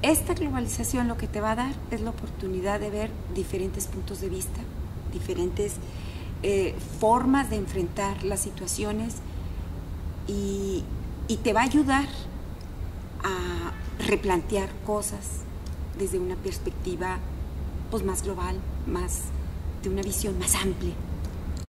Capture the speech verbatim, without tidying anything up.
esta globalización lo que te va a dar es la oportunidad de ver diferentes puntos de vista, diferentes eh, formas de enfrentar las situaciones y, y te va a ayudar a replantear cosas desde una perspectiva pues, más global, más, de una visión más amplia.